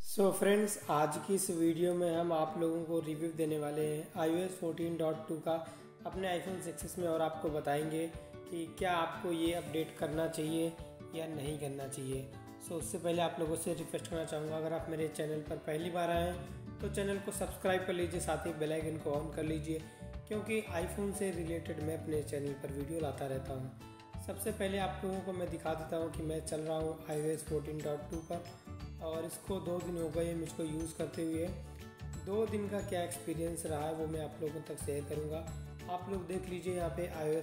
So friends, आज की इस वीडियो में हम आप लोगों को रिव्यू देने वाले हैं iOS 14.2 का अपने आईफोन 6s में, और आपको बताएंगे कि क्या आपको ये अपडेट करना चाहिए या नहीं करना चाहिए। सो उससे पहले आप लोगों से रिक्वेस्ट करना चाहूँगा, अगर आप मेरे चैनल पर पहली बार आए हैं तो चैनल को सब्सक्राइब कर लीजिए, साथ ही बेल आइकन को ऑन कर लीजिए, क्योंकि आईफोन से रिलेटेड मैं अपने चैनल पर वीडियो लाता रहता हूँ। सबसे पहले आप लोगों को मैं दिखा देता हूँ कि मैं चल रहा हूँ iOS 14.2 पर, और इसको 2 दिन हो गए मुझको यूज़ करते हुए। 2 दिन का क्या एक्सपीरियंस रहा है वो मैं आप लोगों तक शेयर करूँगा। आप लोग देख लीजिए, यहाँ पे iOS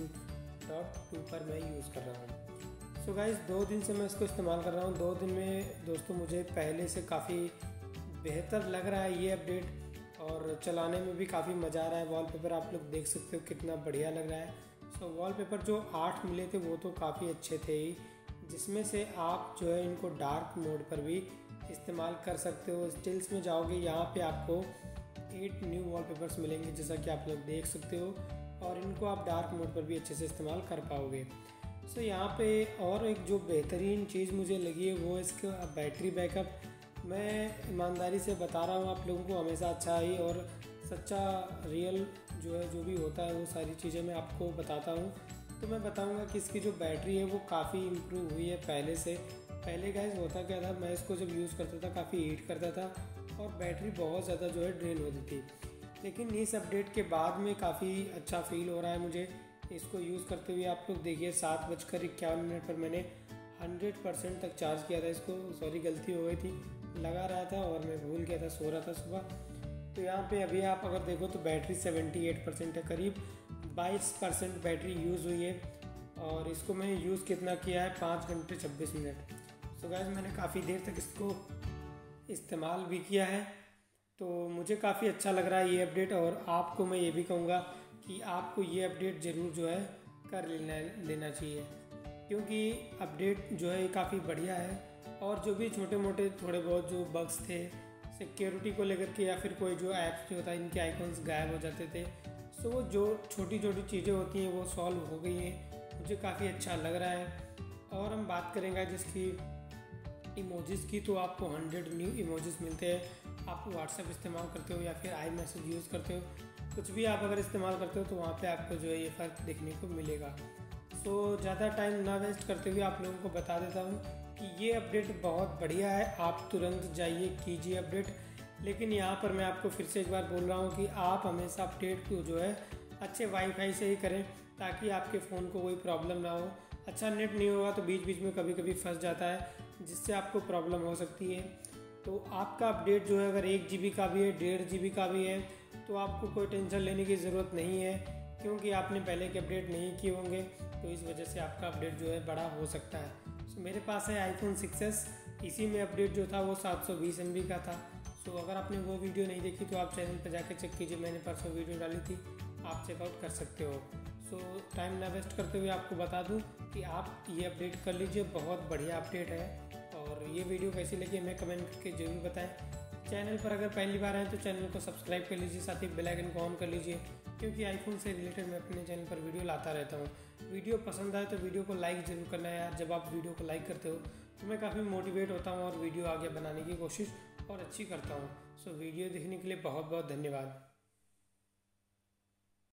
14.2 पर मैं यूज़ कर रहा हूँ। सो गाइस, 2 दिन से मैं इसको इस्तेमाल कर रहा हूँ। 2 दिन में दोस्तों मुझे पहले से काफ़ी बेहतर लग रहा है ये अपडेट, और चलाने में भी काफ़ी मज़ा आ रहा है। वॉलपेपर आप लोग देख सकते हो कितना बढ़िया लग रहा है। सो वॉलपेपर जो 8 मिले थे वो तो काफ़ी अच्छे थे ही, जिसमें से आप जो है इनको डार्क मोड पर भी इस्तेमाल कर सकते हो। स्टिल्स में जाओगे, यहाँ पे आपको 8 न्यू वॉलपेपर्स मिलेंगे, जैसा कि आप लोग देख सकते हो, और इनको आप डार्क मोड पर भी अच्छे से इस्तेमाल कर पाओगे। सो यहाँ पे और एक जो बेहतरीन चीज़ मुझे लगी है वो इसका बैटरी बैकअप। मैं ईमानदारी से बता रहा हूँ आप लोगों को, हमेशा अच्छा ही और सच्चा रियल जो है जो भी होता है वो सारी चीज़ें मैं आपको बताता हूँ। तो मैं बताऊंगा कि इसकी जो बैटरी है वो काफ़ी इम्प्रूव हुई है पहले से। पहले गाइस होता क्या था, मैं इसको जब यूज़ करता था काफ़ी हीट करता था और बैटरी बहुत ज़्यादा जो है ड्रेन होती थी, लेकिन इस अपडेट के बाद में काफ़ी अच्छा फील हो रहा है मुझे इसको यूज़ करते हुए। आप लोग देखिए, 7:51 पर मैंने 100% तक चार्ज किया था इसको। सॉरी, गलती हो गई थी, लगा रहा था और मैं भूल गया था, सो रहा था सुबह। तो यहाँ पे अभी आप अगर देखो तो बैटरी 78% है, करीब 22% बैटरी यूज़ हुई है, और इसको मैंने यूज़ कितना किया है, 5 घंटे 26 मिनट। सो गाइस, मैंने काफ़ी देर तक इसको इस्तेमाल भी किया है, तो मुझे काफ़ी अच्छा लग रहा है ये अपडेट। और आपको मैं ये भी कहूँगा कि आपको ये अपडेट ज़रूर जो है कर लेना चाहिए, क्योंकि अपडेट जो है काफ़ी बढ़िया है। और जो भी छोटे मोटे थोड़े बहुत जो बग्स थे सिक्योरिटी को लेकर के, या फिर कोई जो ऐप्स जो होता है इनके आइकॉन्स गायब हो जाते थे, सो वो जो छोटी छोटी चीज़ें होती हैं वो सॉल्व हो गई हैं। मुझे काफ़ी अच्छा लग रहा है। और हम बात करेंगे जिसकी इमोजीज़ की, तो आपको 100 न्यू इमोजीज़ मिलते हैं। आप व्हाट्सएप इस्तेमाल करते हो या फिर आई मैसेज यूज़ करते हो, कुछ भी आप अगर इस्तेमाल करते हो तो वहाँ पे आपको जो है ये फ़र्क देखने को मिलेगा। सो ज़्यादा टाइम ना वेस्ट करते हुए आप लोगों को बता देता हूँ कि ये अपडेट बहुत बढ़िया है। आप तुरंत जाइए, कीजिए अपडेट। लेकिन यहाँ पर मैं आपको फिर से एक बार बोल रहा हूँ कि आप हमेशा अपडेट को जो है अच्छे वाईफाई से ही करें, ताकि आपके फ़ोन को कोई प्रॉब्लम ना हो। अच्छा नेट नहीं होगा तो बीच बीच में कभी कभी फंस जाता है, जिससे आपको प्रॉब्लम हो सकती है। तो आपका अपडेट जो है अगर 1 GB का भी है, 1.5 GB का भी है, तो आपको कोई टेंशन लेने की ज़रूरत नहीं है, क्योंकि आपने पहले के अपडेट नहीं किए होंगे, तो इस वजह से आपका अपडेट जो है बड़ा हो सकता है। सो मेरे पास है iPhone 6s, इसी में अपडेट जो था वो 720 MB का था। सो अगर आपने वो वीडियो नहीं देखी तो आप चैनल पर जाकर चेक कीजिए, मैंने परसों वीडियो डाली थी, आप चेकआउट कर सकते हो। सो टाइम ना वेस्ट करते हुए आपको बता दूं कि आप ये अपडेट कर लीजिए, बहुत बढ़िया अपडेट है। और ये वीडियो कैसी लगी हमें कमेंट करके जरूर बताएं। चैनल पर अगर पहली बार आए तो चैनल को सब्सक्राइब कर लीजिए, साथ ही बेल आइकन को ऑन कर लीजिए, क्योंकि आईफोन से रिलेटेड मैं अपने चैनल पर वीडियो लाता रहता हूँ। वीडियो पसंद आए तो वीडियो को लाइक ज़रूर करना है यार। जब आप वीडियो को लाइक करते हो तो मैं काफ़ी मोटिवेट होता हूँ और वीडियो आगे बनाने की कोशिश और अच्छी करता हूँ। सो वीडियो देखने के लिए बहुत बहुत धन्यवाद।